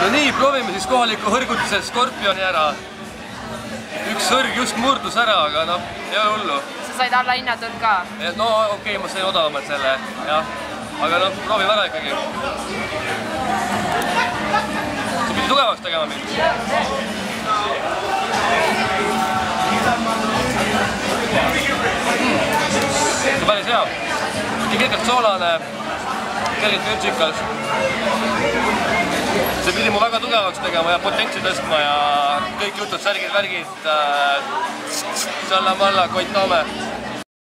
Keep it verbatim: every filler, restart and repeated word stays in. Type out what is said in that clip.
No nii, proovime siis kohaliku hõrgutuse Skorpioni ära. Üks hõrg just murdus ära, aga noh, ei ole hullu. Sa said alla hinnatud ka? No okei, okay, ma sain odavamalt selle, jah. Aga noh, proovime ära ikkagi. See pidi tugevaks tegema mind. See on päris hea. Kergelt soolane, kergelt vürtsikas. See pidi mu väga tugevaks tegema ja potentsi tõstma ja kõik jutud, särgid, värgid, äh, salla-malla, Koit Toome.